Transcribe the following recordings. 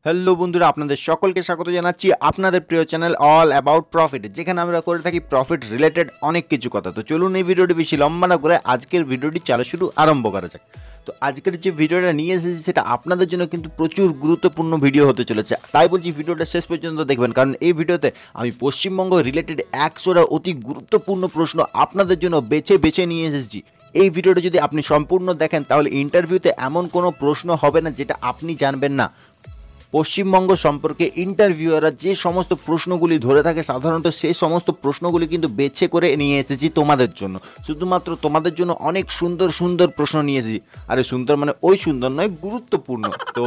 Hello বন্ধুরা, আপনাদের সকলকে স্বাগত জানাচ্ছি আপনাদের প্রিয় চ্যানেল অল অ্যাবাউট প্রফিট, যেখানে আমরা করে থাকি প্রফিট রিলেটেড অনেক কিছু কথা। তো চলুন এই ভিডিওটি বেশি লম্বা না করে আজকের ভিডিওটি শুরু আরম্ভ করা যাক। তো আজকের যে ভিডিওটা নিয়ে এসেছি সেটা আপনাদের জন্য কিন্তু প্রচুর গুরুত্বপূর্ণ ভিডিও হতে চলেছে, তাই বলছি ভিডিওটা শেষ পর্যন্ত দেখবেন, কারণ এই ভিডিওতে আমি পশ্চিমবঙ্গ রিলেটেড 100টা অতি গুরুত্বপূর্ণ প্রশ্ন আপনাদের জন্য বেছে বেছে নিয়ে এসেছি। এই ভিডিওটা যদি আপনি সম্পূর্ণ দেখেন তাহলে ইন্টারভিউতে এমন কোনো প্রশ্ন হবে না যেটা আপনি জানবেন না। পশ্চিমবঙ্গ সম্পর্কে ইন্টারভিউয়াররা যে সমস্ত প্রশ্নগুলি ধরে থাকে সাধারণত সেই সমস্ত প্রশ্নগুলি কিন্তু বেছে করে নিয়ে এসেছি তোমাদের জন্য, শুধুমাত্র তোমাদের জন্য অনেক সুন্দর সুন্দর প্রশ্ন নিয়ে এসেছি। আরে সুন্দর মানে ওই সুন্দর নয়, গুরুত্বপূর্ণ। তো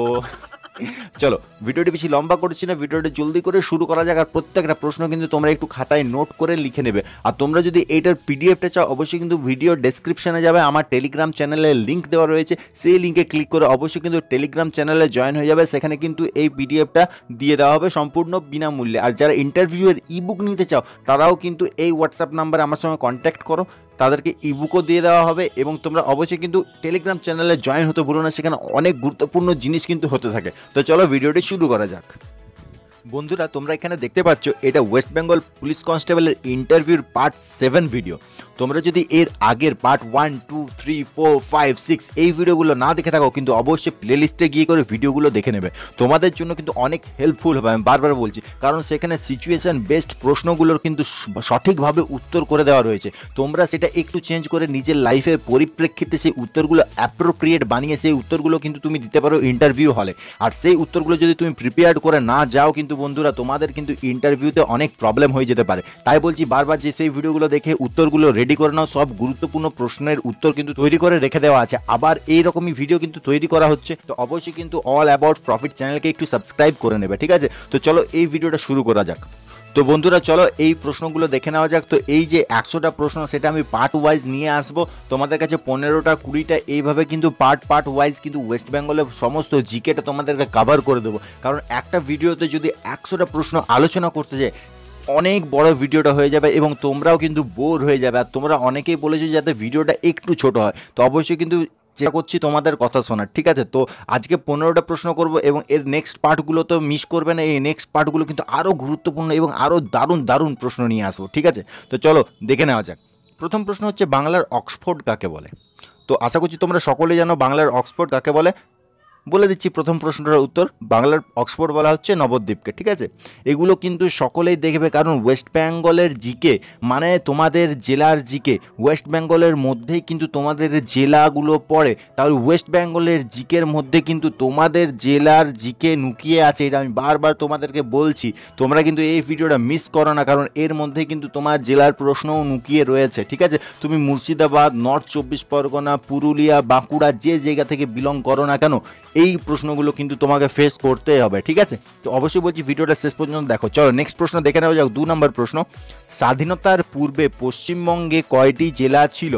চলো ভিডিওটি বেশি লম্বা করছি না, ভিডিওটি জলদি করে শুরু করা যাক। আর প্রত্যেকটা প্রশ্ন কিন্তু তোমরা একটু খাতায় নোট করে লিখে নেবে। আর তোমরা যদি এইটার পিডিএফটা চাও অবশ্যই কিন্তু ভিডিও ডেসক্রিপশনে যাবে, আমার টেলিগ্রাম চ্যানেলের লিঙ্ক দেওয়া রয়েছে, সেই লিঙ্কে ক্লিক করে অবশ্যই কিন্তু টেলিগ্রাম চ্যানেলে জয়েন হয়ে যাবে। সেখানে কিন্তু এই পিডিএফটা দিয়ে দেওয়া হবে সম্পূর্ণ বিনামূল্যে। আর যারা ইন্টারভিউয়ের ইবুক নিতে চাও তারাও কিন্তু এই হোয়াটসঅ্যাপ নাম্বারে আমার সঙ্গে কন্ট্যাক্ট করো, তাদেরকে ইবুকও দিয়ে দেওয়া হবে। এবং তোমরা অবশ্যই কিন্তু টেলিগ্রাম চ্যানেলে জয়েন হতে ভুলো না, সেখানে অনেক গুরুত্বপূর্ণ জিনিস কিন্তু হতে থাকে। তো চলো ভিডিওটি শুরু করা যাক। বন্ধুরা তোমরা এখানে দেখতে পাচ্ছ এটা ওয়েস্ট বেঙ্গল পুলিশ কনস্টেবলের ইন্টারভিউর পার্ট 7 ভিডিও। তোমরা যদি এর আগের পার্ট 1, 2, 3, 4, 5, 6 এই ভিডিওগুলো না দেখে থাকো কিন্তু অবশ্যই প্লেলিস্টে গিয়ে করে ভিডিওগুলো দেখে নেবে, তোমাদের জন্য কিন্তু অনেক হেল্পফুল হবে। আমি বারবার বলছি, কারণ সেখানে সিচুয়েশন বেসড প্রশ্নগুলোর কিন্তু সঠিকভাবে উত্তর করে দেওয়া রয়েছে। তোমরা সেটা একটু চেঞ্জ করে নিজের লাইফের পরিপ্রেক্ষিতে সেই উত্তরগুলো অ্যাপ্রোপ্রিয়েট বানিয়ে সেই উত্তরগুলো কিন্তু তুমি দিতে পারো ইন্টারভিউ হলে। আর সেই উত্তরগুলো যদি তুমি প্রিপেয়ার্ড করে না যাও কিন্তু বন্ধুরা তোমাদের কিন্তু ইন্টারভিউতে অনেক প্রবলেম হয়ে যেতে পারে। তাই বলছি বারবার যে সেই ভিডিওগুলো দেখে উত্তরগুলো রেডি করে নাও, সব গুরুত্বপূর্ণ প্রশ্নের উত্তর কিন্তু তৈরি করে রেখে দেওয়া আছে। আবার এইরকমই ভিডিও কিন্তু তৈরি করা হচ্ছে, তো অবশ্যই কিন্তু অল অ্যাবাউট প্রফিট চ্যানেলকে একটু সাবস্ক্রাইব করে নেবে, ঠিক আছে? তো চলো এই ভিডিওটা শুরু করা যাক। তো বন্ধুরা চলো এই প্রশ্নগুলো দেখে নেওয়া যাক। তো এই যে 100টা প্রশ্ন সেটা আমি পার্ট ওয়াইজ নিয়ে আসবো তোমাদের কাছে, 15টা 20টা এইভাবে কিন্তু পার্ট ওয়াইজ কিন্তু ওয়েস্ট বেঙ্গলের সমস্ত জিকেটা তোমাদেরকে কভার করে দেবো। কারণ একটা ভিডিওতে যদি 100টা প্রশ্ন আলোচনা করতে যায় অনেক বড় ভিডিওটা হয়ে যাবে এবং তোমরাও কিন্তু বোর হয়ে যাবে। আর তোমরা অনেকেই বলেছো যাতে ভিডিওটা একটু ছোট হয়, তো অবশ্যই কিন্তু চেষ্টা করছি তোমাদের কথা শোনার, ঠিক আছে? তো আজকে 15টা প্রশ্ন করব এবং এর নেক্সট পার্টগুলো তো মিস করবে না। এই নেক্সট পার্টগুলো কিন্তু আরও গুরুত্বপূর্ণ এবং আরও দারুণ দারুণ প্রশ্ন নিয়ে আসবো, ঠিক আছে? তো চলো দেখে নেওয়া যাক। প্রথম প্রশ্ন হচ্ছে বাংলার অক্সফোর্ড কাকে বলে? তো আশা করছি তোমরা সকলে জানো বাংলার অক্সফোর্ড কাকে বলে। বলে দিচ্ছি প্রথম প্রশ্নটার উত্তর, বাংলার অক্সফোর্ড বলা হচ্ছে নবদ্বীপকে, ঠিক আছে? এগুলো কিন্তু সকলেই দেখবে, কারণ ওয়েস্ট বেঙ্গলের জিকে মানে তোমাদের জেলার জিকে ওয়েস্ট বেঙ্গলের মধ্যেই কিন্তু তোমাদের জেলাগুলো পড়ে, তাহলে ওয়েস্ট বেঙ্গলের জিকের মধ্যে কিন্তু তোমাদের জেলার জিকে লুকিয়ে আছে। এটা আমি বারবার তোমাদেরকে বলছি, তোমরা কিন্তু এই ভিডিওটা মিস করো না, কারণ এর মধ্যে কিন্তু তোমার জেলার প্রশ্নও লুকিয়ে রয়েছে, ঠিক আছে? তুমি মুর্শিদাবাদ, নর্থ 24 পরগনা, পুরুলিয়া, বাঁকুড়া যে জায়গা থেকে বিলং করো না কেন এই প্রশ্নগুলো কিন্তু তোমাকে ফেস করতে হবে, ঠিক আছে? তো অবশ্যই বলছি ভিডিওটা শেষ পর্যন্ত দেখো। চলো নেক্সট প্রশ্ন দেখে নেওয়া যাক। 2 নম্বর প্রশ্ন, স্বাধীনতার পূর্বে পশ্চিমবঙ্গে কয়টি জেলা ছিল?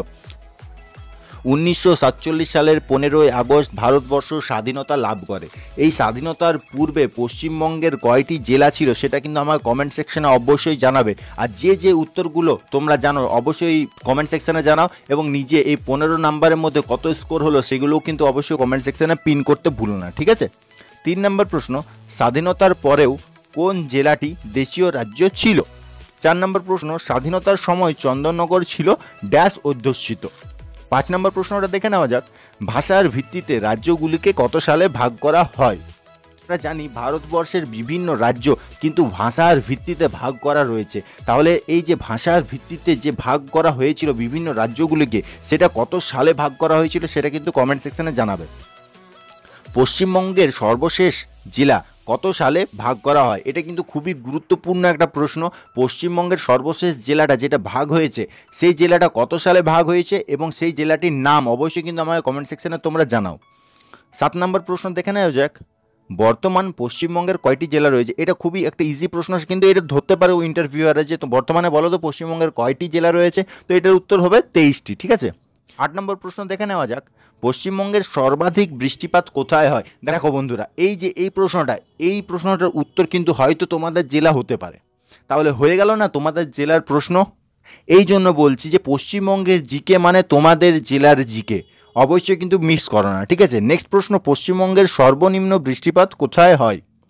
1947 সালের 15ই আগস্ট ভারতবর্ষ স্বাধীনতা লাভ করে। এই স্বাধীনতার পূর্বে পশ্চিমবঙ্গের কয়টি জেলা ছিল সেটা কিন্তু আমার কমেন্ট সেকশনে অবশ্যই জানাবে। আর যে উত্তরগুলো তোমরা জানো অবশ্যই কমেন্ট সেকশনে জানাও, এবং নিজে এই 15 নাম্বারের মধ্যে কত স্কোর হলো সেগুলোও কিন্তু অবশ্যই কমেন্ট সেকশনে পিন করতে ভুলো না, ঠিক আছে? 3 নম্বর প্রশ্ন, স্বাধীনতার পরেও কোন জেলাটি দেশীয় রাজ্য ছিল? 4 নম্বর প্রশ্ন, স্বাধীনতার সময় চন্দননগর ছিল ড্যাশ অধ্যুষিত। 5 নম্বর প্রশ্নটা দেখে নেওয়া যাক, ভাষার ভিত্তিতে রাজ্যগুলিকে কত সালে ভাগ করা হয়? আমরা জানি ভারতবর্ষের বিভিন্ন রাজ্য কিন্তু ভাষার ভিত্তিতে ভাগ করা রয়েছে, তাহলে এই যে ভাষার ভিত্তিতে যে ভাগ করা হয়েছিল বিভিন্ন রাজ্যগুলিকে সেটা কত সালে ভাগ করা হয়েছিল সেটা কিন্তু কমেন্ট সেকশনে জানাবে। পশ্চিমবঙ্গের সর্বশেষ জেলা কত সালে ভাগ করা হয়? এটা কিন্তু খুবই গুরুত্বপূর্ণ একটা প্রশ্ন। পশ্চিমবঙ্গের সর্বশেষ জেলাটা যেটা ভাগ হয়েছে সেই জেলাটা কত সালে ভাগ হয়েছে এবং সেই জেলাটির নাম অবশ্যই কিন্তু আমাকে কমেন্ট সেকশনে তোমরা জানাও। 7 নম্বর প্রশ্ন দেখে নেওয়া যাক, বর্তমান পশ্চিমবঙ্গের কয়টি জেলা রয়েছে? এটা খুবই একটা ইজি প্রশ্ন, কিন্তু এটা ধরতে পারে ইন্টারভিউয়ারে যে তো বর্তমানে বলো তো পশ্চিমবঙ্গের কয়টি জেলা রয়েছে, তো এটার উত্তর হবে 23টি, ঠিক আছে? 8 নম্বর প্রশ্ন দেখে নেওয়া যাক, পশ্চিমবঙ্গের সর্বাধিক বৃষ্টিপাত কোথায় হয়? দেখো বন্ধুরা এই যে এই প্রশ্নটার উত্তর কিন্তু হয়তো তোমাদের জেলা হতে পারে, তাহলে হয়ে গেল না তোমাদের জেলার প্রশ্ন। এই জন্য বলছি যে পশ্চিমবঙ্গের জিকে মানে তোমাদের জেলার জিকে, অবশ্যই কিন্তু মিস করো না, ঠিক আছে? নেক্সট প্রশ্ন, পশ্চিমবঙ্গের সর্বনিম্ন বৃষ্টিপাত কোথায় হয়?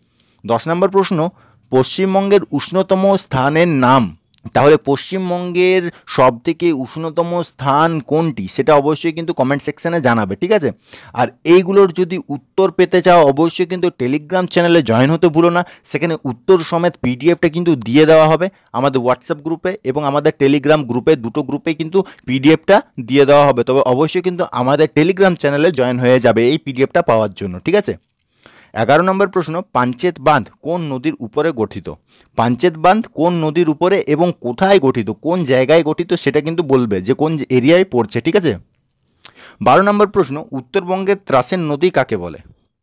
10 নম্বর প্রশ্ন, পশ্চিমবঙ্গের উষ্ণতম স্থানের নাম। তাহলে পশ্চিমবঙ্গের সবথেকে উষ্ণতম স্থান কোনটি সেটা অবশ্যই কিন্তু কমেন্ট সেকশনে জানাবে, ঠিক আছে। আর এইগুলোর যদি উত্তর পেতে চাও অবশ্যই কিন্তু টেলিগ্রাম চ্যানেলে জয়েন হতে ভুলো না, সেখানে উত্তর সমেত পিডিএফটা কিন্তু দিয়ে দেওয়া হবে আমাদের হোয়াটসঅ্যাপ গ্রুপে এবং আমাদের টেলিগ্রাম গ্রুপে, দুটো গ্রুপে কিন্তু পিডিএফটা দিয়ে দেওয়া হবে। তবে অবশ্যই কিন্তু আমাদের টেলিগ্রাম চ্যানেলে জয়েন হয়ে যাবে এই পিডিএফটা পাওয়ার জন্য, ঠিক আছে। 11 নম্বর প্রশ্ন, পাঞ্চেত বাঁধ কোন নদীর উপরে গঠিত? পাঞ্চেত বাঁধ কোন নদীর উপরে এবং কোথায় গঠিত, কোন জায়গায় গঠিত সেটা কিন্তু বলবে যে কোন এরিয়ায় পড়ছে, ঠিক আছে। 12 নম্বর প্রশ্ন, উত্তরবঙ্গের ত্রাসের নদী কাকে বলে?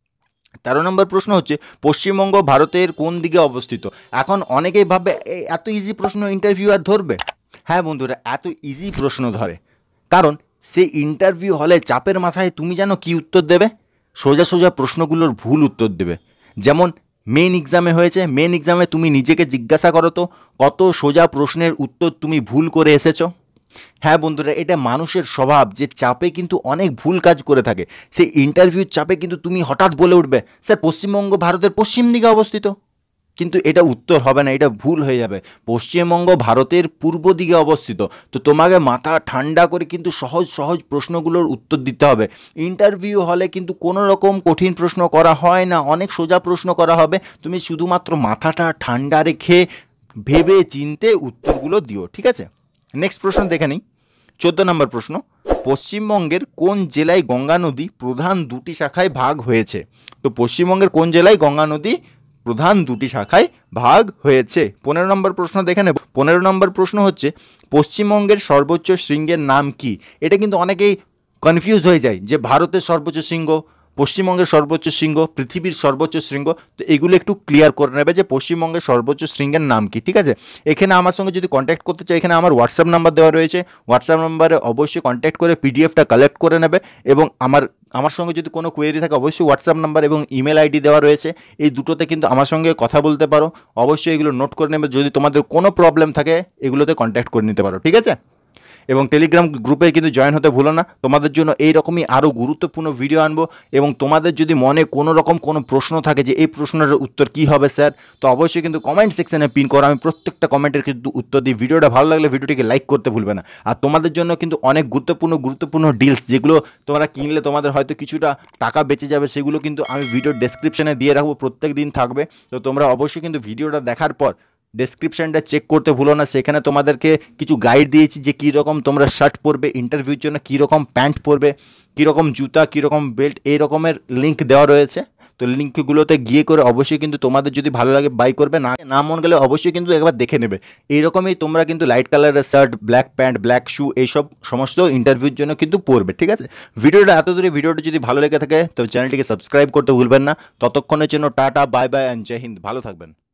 13 নম্বর প্রশ্ন হচ্ছে, পশ্চিমবঙ্গ ভারতের কোন দিকে অবস্থিত? এখন অনেকেই ভাববে এত ইজি প্রশ্ন ইন্টারভিউ আর ধরবে? হ্যাঁ বন্ধুরা, এত ইজি প্রশ্ন ধরে, কারণ সেই ইন্টারভিউ হলে চাপের মাথায় তুমি জানো কি উত্তর দেবে? সোজা সোজা প্রশ্নগুলোর ভুল উত্তর দেবে। যেমন মেন এক্সামে হয়েছে, মেন এক্সামে তুমি নিজেকে জিজ্ঞাসা করো তো কত সোজা প্রশ্নের উত্তর তুমি ভুল করে এসেছো। হ্যাঁ বন্ধুরা, এটা মানুষের স্বভাব যে চাপে কিন্তু অনেক ভুল কাজ করে থাকে। সেই ইন্টারভিউর চাপে কিন্তু তুমি হঠাৎ বলে উঠবে, স্যার পশ্চিমবঙ্গ ভারতের পশ্চিম দিকে অবস্থিত, কিন্তু এটা উত্তর হবে না, এটা ভুল হয়ে যাবে। পশ্চিমবঙ্গ ভারতের পূর্ব দিকে অবস্থিত। তো তোমাকে মাথা ঠান্ডা করে কিন্তু সহজ সহজ প্রশ্নগুলোর উত্তর দিতে হবে। ইন্টারভিউ হলে কিন্তু কোনো রকম কঠিন প্রশ্ন করা হয় না, অনেক সোজা প্রশ্ন করা হবে। তুমি শুধুমাত্র মাথাটা ঠান্ডা রেখে ভেবে চিনতে উত্তরগুলো দিও, ঠিক আছে। নেক্সট প্রশ্ন দেখে নিই। 14 নম্বর প্রশ্ন, পশ্চিমবঙ্গের কোন জেলায় গঙ্গা নদী প্রধান দুটি শাখায় ভাগ হয়েছে? তো পশ্চিমবঙ্গের কোন জেলায় গঙ্গা নদী প্রধান দুটি শাখায় ভাগ হয়েছে? 15 নম্বর প্রশ্ন দেখে নেব। 15 নম্বর প্রশ্ন হচ্ছে, পশ্চিমবঙ্গের সর্বোচ্চ শৃঙ্গের নাম কি? এটা কিন্তু অনেকেই কনফিউজ হয়ে যায় যে ভারতের সর্বোচ্চ শৃঙ্গ, পশ্চিমবঙ্গের সর্বোচ্চ শৃঙ্গ, পৃথিবীর সর্বোচ্চ শৃঙ্গ। তো এগুলো একটু ক্লিয়ার করে নেবে যে পশ্চিমবঙ্গের সর্বোচ্চ শৃঙ্গের নাম কি, ঠিক আছে। এখানে আমার সঙ্গে যদি কন্ট্যাক্ট করতে চাই, এখানে আমার হোয়াটসঅ্যাপ নাম্বার দেওয়া রয়েছে, হোয়াটসঅ্যাপ নাম্বারে অবশ্যই কন্ট্যাক্ট করে পিডিএফটা কালেক্ট করে নেবে। এবং আমার সঙ্গে যদি কোনো কোয়েরি থাকে অবশ্যই হোয়াটসঅ্যাপ নাম্বার এবং ইমেল আইডি দেওয়া রয়েছে, এই দুটোতে কিন্তু আমার সঙ্গে কথা বলতে পারো। অবশ্যই এগুলো নোট করে নেবে, যদি তোমাদের কোনো প্রবলেম থাকে এগুলোতে কন্ট্যাক্ট করে নিতে পারো, ঠিক আছে। এবং টেলিগ্রাম গ্রুপে কিন্তু জয়েন হতে ভুলো না, তোমাদের জন্য এইরকমই আরও গুরুত্বপূর্ণ ভিডিও আনবো। এবং তোমাদের যদি মনে কোনো রকম কোনো প্রশ্ন থাকে যে এই প্রশ্নের উত্তর কী হবে স্যার, তো অবশ্যই কিন্তু কমেন্ট সেকশনে পিন করো, আমি প্রত্যেকটা কমেন্টের কিন্তু উত্তর দিই। ভিডিওটা ভালো লাগলে ভিডিওটিকে লাইক করতে ভুলবে না। আর তোমাদের জন্য কিন্তু অনেক গুরুত্বপূর্ণ ডিলস, যেগুলো তোমরা কিনলে তোমাদের হয়তো কিছুটা টাকা বেঁচে যাবে, সেগুলো কিন্তু আমি ভিডিওর ডেসক্রিপশনে দিয়ে রাখবো, প্রত্যেক দিন থাকবে। তো তোমরা অবশ্যই কিন্তু ভিডিওটা দেখার পর ডেসক্রিপশনটা চেক করতে ভুলো না, সেখানে তোমাদেরকে কিছু গাইড দিয়েছি যে কীরকম তোমরা শার্ট পরবে, ইন্টারভিউর জন্য কীরকম প্যান্ট পরবে, কীরকম জুতা, কীরকম বেল্ট, এই রকমের লিঙ্ক দেওয়া রয়েছে। তো লিঙ্কগুলোতে গিয়ে করে অবশ্যই কিন্তু তোমাদের যদি ভালো লাগে বাই করবে, না মন গেলে অবশ্যই কিন্তু একবার দেখে নেবে। এইরকমই তোমরা কিন্তু লাইট কালারের shirt, black pant, black shoe এইসব সমস্ত ইন্টারভিউর জন্য কিন্তু পরবে, ঠিক আছে। ভিডিওটা এত দূরে, ভিডিওটা যদি ভালো লেগে থাকে তো চ্যানেলটিকে সাবস্ক্রাইব করতে ভুলবেন না। ততক্ষণের জন্য টাটা, বাই বাই অ্যান্ড জয় হিন্দ, ভালো থাকবেন।